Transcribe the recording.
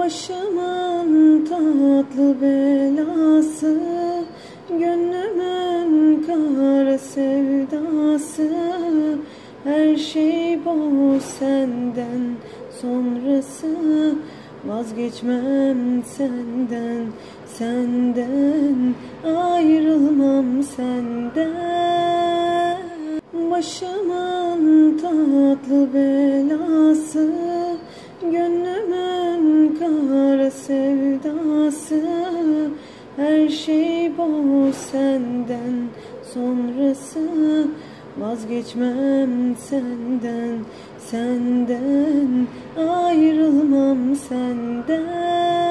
Başımın tatlı belası, gönlümün kara sevdası. Her şey boş senden sonrası, vazgeçmem senden, senden ayrılmam senden. Başımın tatlı belası, gönlümün kara sevdası. Her şey boş senden sonrası, vazgeçmem senden, senden ayrılmam senden.